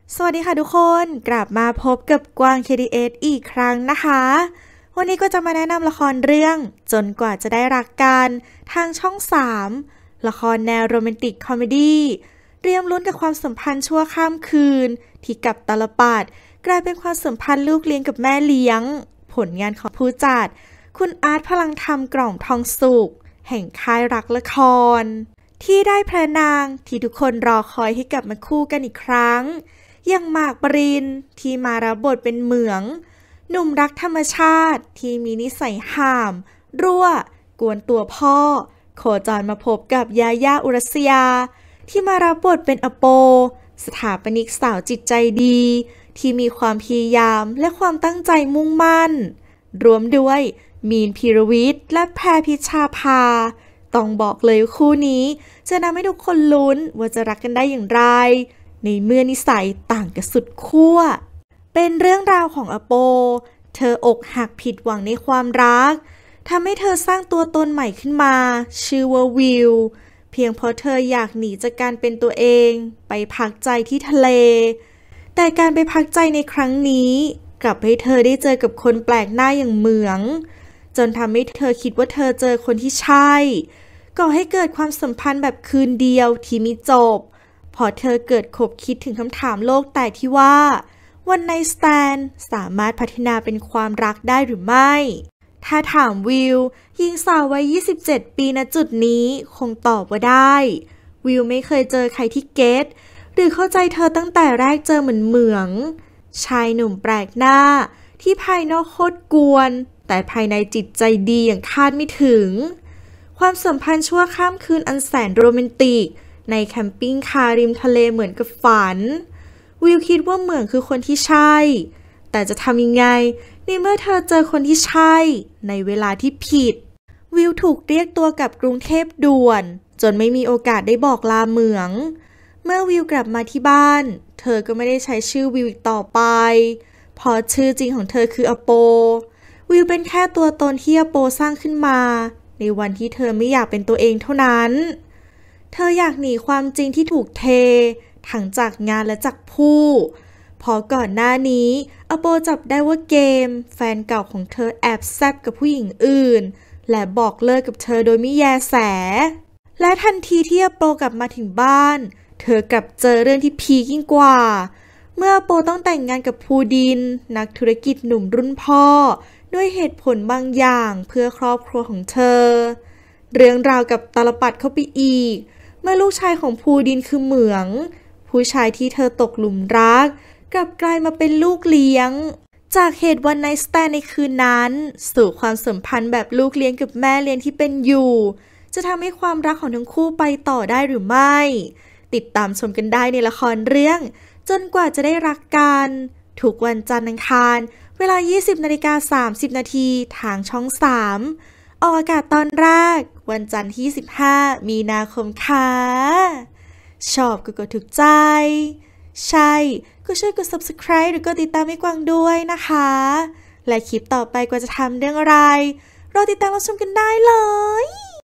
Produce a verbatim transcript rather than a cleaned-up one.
สวัสดีค่ะทุกคนกลับมาพบกับกวาง เค ดี เอส อีกครั้งนะคะวันนี้ก็จะมาแนะนำละครเรื่องจนกว่าจะได้รักกันทางช่องสามละครแนวโรแมนติกคอมเมดี้เตรียมลุ้นกับความสัมพันธ์ชั่วข้ามคืนที่กับตาลปัดกลายเป็นความสัมพันธ์ลูกเลี้ยงกับแม่เลี้ยงผลงานของผู้จัดคุณอาร์ตพลังธรรมกล่อมทองสุขแห่งค่ายรักละครที่ได้พระนางที่ทุกคนรอคอยให้กลับมาคู่กันอีกครั้งอย่างหมากปรินที่มารับบทเป็นเหมืองหนุ่มรักธรรมชาติที่มีนิสัยห่ามรั่วกวนตัวพ่อโคจรมาพบกับยาย่าอุรัสยาที่มารับบทเป็นอโปสถาปนิกสาวจิตใจดีที่มีความพยายามและความตั้งใจมุ่งมั่นรวมด้วยมีนพีรวิทย์และแพรพิชาภาต้องบอกเลยคู่นี้จะทำให้ทุกคนลุ้นว่าจะรักกันได้อย่างไรในเมื่อนิสัยต่างกันสุดขั้วเป็นเรื่องราวของอโปเธออกหักผิดหวังในความรักทำให้เธอสร้างตัวตนใหม่ขึ้นมาชื่อว่าวิวเพียงเพราะเธออยากหนีจากการเป็นตัวเองไปพักใจที่ทะเลแต่การไปพักใจในครั้งนี้กลับให้เธอได้เจอกับคนแปลกหน้าอย่างเหมืองจนทำให้เธอคิดว่าเธอเจอคนที่ใช่ก่อให้เกิดความสัมพันธ์แบบคืนเดียวที่มิจบพอเธอเกิดคบคิดถึงคำถามโลกแตกที่ว่าวันไนท์สแตนด์สามารถพัฒนาเป็นความรักได้หรือไม่ถ้าถามวิวหญิงสาววัยยี่สิบเจ็ดปีณจุดนี้คงตอบว่าได้วิวไม่เคยเจอใครที่เก็ตหรือเข้าใจเธอตั้งแต่แรกเจอเหมือนเหมืองชายหนุ่มแปลกหน้าที่ภายนอกโคตรกวนแต่ภายในจิตใจดีอย่างคาดไม่ถึงความสัมพันธ์ชั่วข้ามคืนอันแสนโรแมนติกในแคมปิ้งคาร์ริมทะเลเหมือนกับฝันวิวคิดว่าเหมืองคือคนที่ใช่แต่จะทำยังไงในเมื่อเธอเจอคนที่ใช่ในเวลาที่ผิดวิวถูกเรียกตัวกลับกรุงเทพด่วนจนไม่มีโอกาสได้บอกลาเหมืองเมื่อวิวกลับมาที่บ้านเธอก็ไม่ได้ใช้ชื่อวิวอีกต่อไปเพราะชื่อจริงของเธอคืออโปวิวเป็นแค่ตัวตนที่อโปสร้างขึ้นมาในวันที่เธอไม่อยากเป็นตัวเองเท่านั้นเธออยากหนีความจริงที่ถูกเททั้งจากงานและจากผู้พอก่อนหน้านี้อโปจับได้ว่าเกมแฟนเก่าของเธอแอบแซบกับผู้หญิงอื่นและบอกเลิกกับเธอโดยไม่แยแสและทันทีที่อโปกลับมาถึงบ้านเธอกลับเจอเรื่องที่พีคยิ่งกว่าเมื่ออโปต้องแต่งงานกับภูดินนักธุรกิจหนุ่มรุ่นพ่อด้วยเหตุผลบางอย่างเพื่อครอบครัวของเธอเรื่องราวกับตาลปัดเข้าไปอีกเมื่อลูกชายของภูดินคือเหมืองผู้ชายที่เธอตกหลุมรักกลับกลายมาเป็นลูกเลี้ยงจากเหตุวันไนท์สแตนด์ในคืนนั้นสู่ความสัมพันธ์แบบลูกเลี้ยงกับแม่เลี้ยงที่เป็นอยู่จะทำให้ความรักของทั้งคู่ไปต่อได้หรือไม่ติดตามชมกันได้ในละครเรื่องจนกว่าจะได้รักกันทุกวันจันทร์อังคารเวลา ยี่สิบนาฬิกาสามสิบนาทีทางช่องสามออกอากาศตอนแรกวันจันทร์ที่ยี่สิบห้ามีนาคมค่ะชอบก็กดถูกใจใช่ก็ช่วยกด ซับสไครบ์ หรือกดติดตามให้กวางด้วยนะคะและคลิปต่อไปกวางจะทำเรื่องอะไรรอติดตามรับชมกันได้เลย